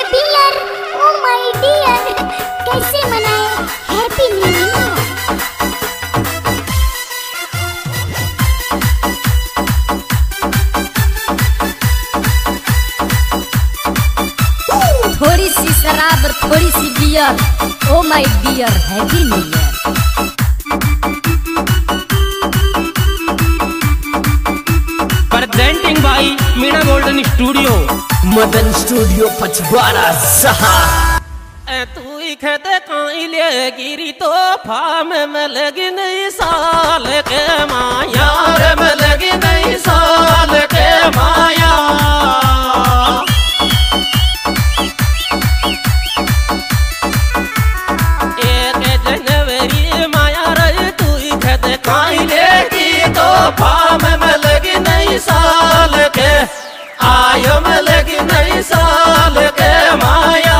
Happy year. Oh my dear, कैसे मनाए happy new year. थोड़ी सी शराब और थोड़ी सी beer. Oh my dear, happy new year. Presenting by Meena golden studio, Madan studio Pachwada सहा। तू खेते काई ले गिरी तो फाम में लगी नई साल के माया रे, में लगी नई साल के माया। एक जनवरी माया रे, तू खेते काई लेगी तो फाम में लगी नई साल के, आयो में लगी नई साल के माया।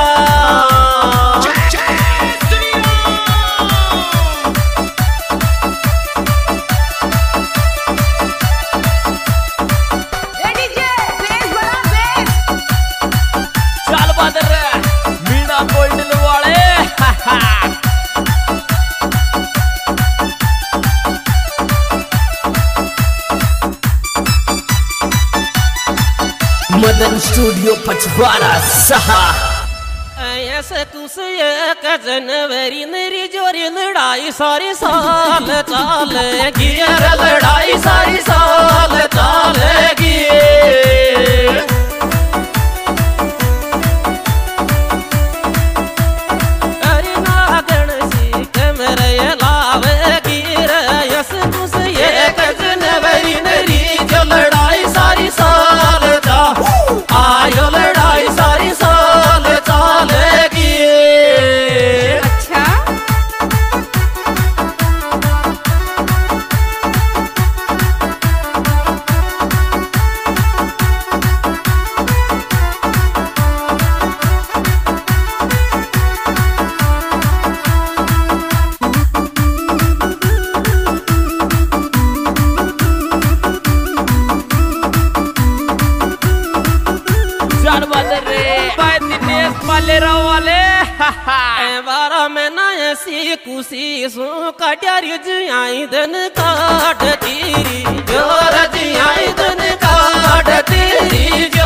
चल बदल मीना गोल्डन वाले मदन स्टूडियो पचवाड़ा सहा। ऐसे कुछ एक जनवरी नरी जोरी लड़ाई सारी साल चालेगी, लड़ाई सारी साल चालेगी। अरे नागण सी कमरे लावेगी रे, ऐसे कुछ एक जनवरी नरी जो लड़ाई सारी साल आयो लड़ाई सारी साल चालेगी। अच्छा वाले बारा में नया सी कुसी सो कट्यारी जियाई दिन काट तीरी जोर जियाई दिन काट तीरी जो।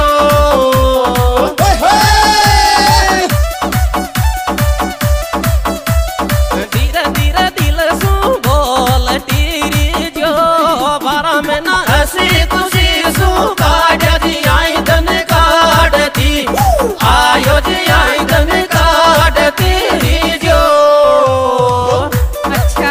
धीरे धीरे दिल सो बोल तीरी जो, बारा में नया सी कुसी सो कट्यारी जियाई दिन काट ती, आयो जियाई दिन काट तेरी जो। अच्छा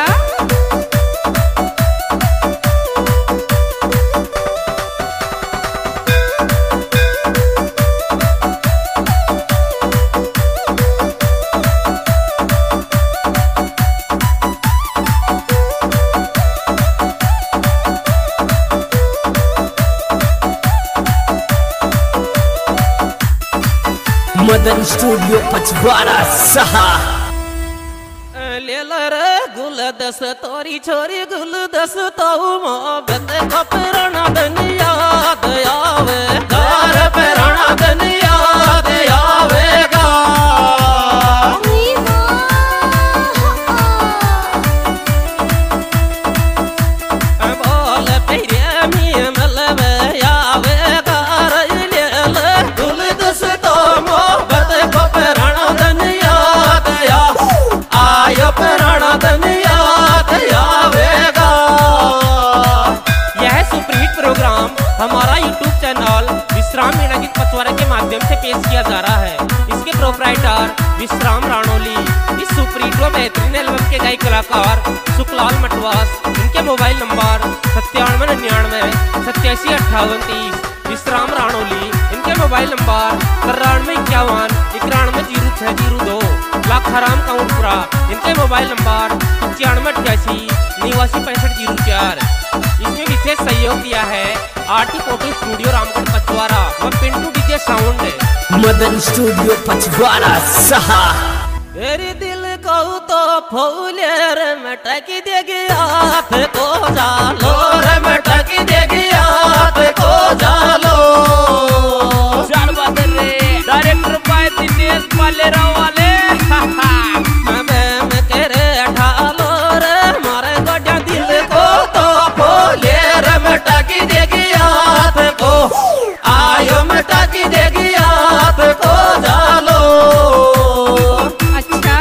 मदन स्टूडियो पचवाड़ा सहा। लेला रे गुल दस तोरी छोरी गुल दस तो मोहब्बत को पुराना दिन याद आवे, घर पुराना दिन याद आवेगा। बोल तेरे मिया मलबे आवेगा रे, लेला गुल दस तो मोहब्बत को पुराना दिन याद आयो पुराना दिन याद आवेगा। यह सुपरहिट प्रोग्राम हमारा यूट्यूब चैनल विश्राम मीना गीत पचवाड़ा के माध्यम से पेश किया जा रहा है। इसके प्रोपराइटर विश्राम राणोली। इस सुपरहिट व बेहतरीन एल्बम के गायक कलाकार सुखलाल मटवास। इनके मोबाइल नंबर 9799 875830। विश्राम राणोली। इनके मोबाइल नंबर 9351 910602। लाखाराम काउंटपुरा। इनके मोबाइल नंबर 9588 896504। इसमें विशेष सहयोग दिया है RT photo studio Ramgarh Pachwada व Pintu DJ sound. Madan studio Pachwada सहा। तेरी दिल को तो फूले रे मटक देगी हाथ को जालो रे मटक देगी हाथ को जालो। डायरेक्टर वाले रो वाले मैं करे ढालो रे मारे गोड्या दिल को तो बोले रे मिटा की देगी हाथ को आयो मिटा की देगी हाथ को जालो। अच्छा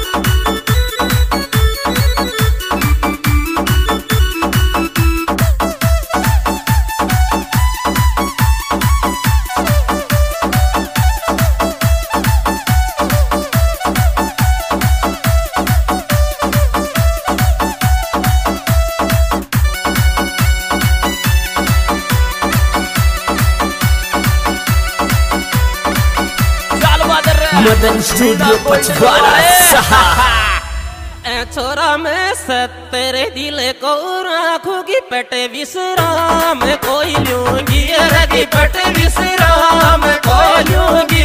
मदन स्टूडियो पचवाड़ा सहा। छोरा में तेरे दिल को राखूंगी पेटे विश्राम कोई लूंगी रगी पेटे विश्राम कोई लूंगी।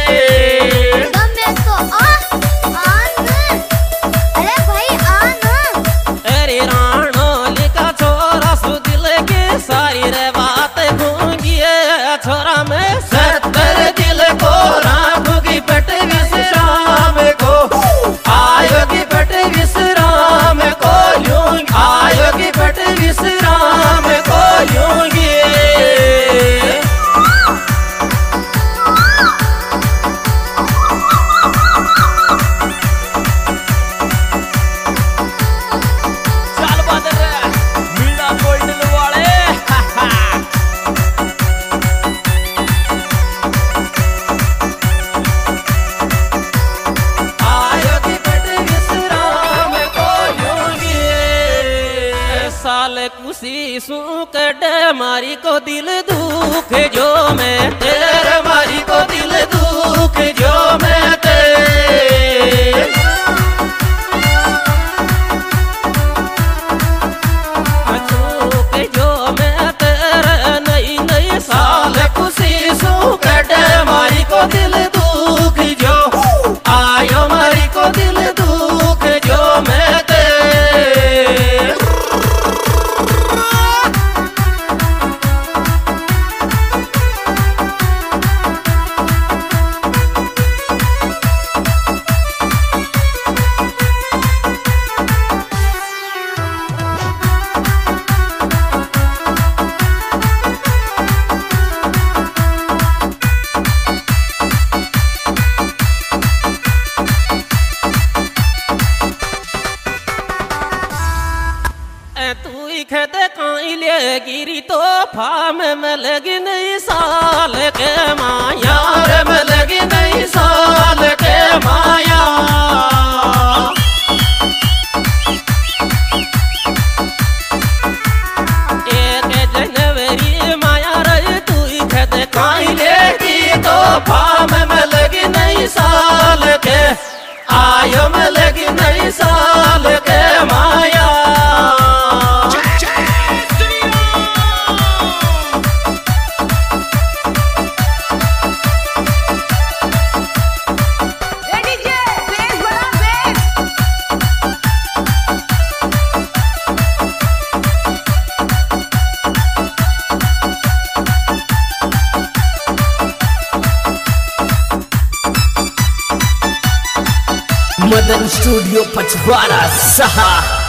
अरे भाई आना। अरे राणोली का छोरा सु दिल के सारी रे बात गूंगी। छोरा में तेरे दिल को राखूंगी पेटे विश्राम को आयोगी पेटे विश्राम को लूंगी आयोगी पेटे विश्राम को लूंगी। चल बदर मीना गोल्डन वाले खुशी सुकड़ मारी को दिल दुख जो मैं तेरे मारी को दिल दुख जो मैं तेरे चूक जो मैं तेरे नई नई साल खुशी सुकड़ मारी को दिल दुख जो आयो मारी को दिल दुख जो मैं खेते काई ले गिरी तो फाम में लगी नहीं साल के माया रे में लगी नहीं साल के माया। एक जनवरी माया रे तू खेते काई लेगी तो फाम में लगी नहीं साल के आयो में लगी नहीं साल के माया। मदन स्टूडियो पचवाड़ा सहा।